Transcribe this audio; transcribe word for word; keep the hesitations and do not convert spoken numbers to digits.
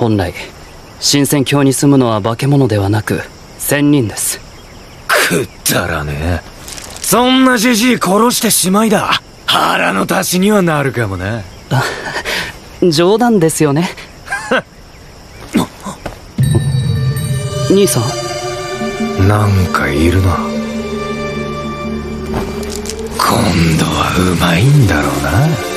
本来神仙境に住むのは化け物ではなく仙人です。 くだらねえ。そんなじじい殺してしまいだ。腹の足しにはなるかもな。 冗談ですよね。兄さん、なんかいるな。今度はうまいんだろうな。